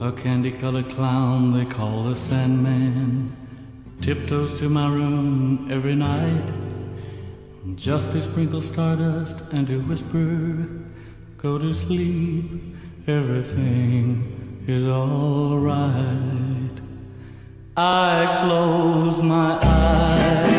A candy-colored clown they call the Sandman tiptoes to my room every night, just to sprinkle stardust and to whisper, "Go to sleep, everything is all right." I close my eyes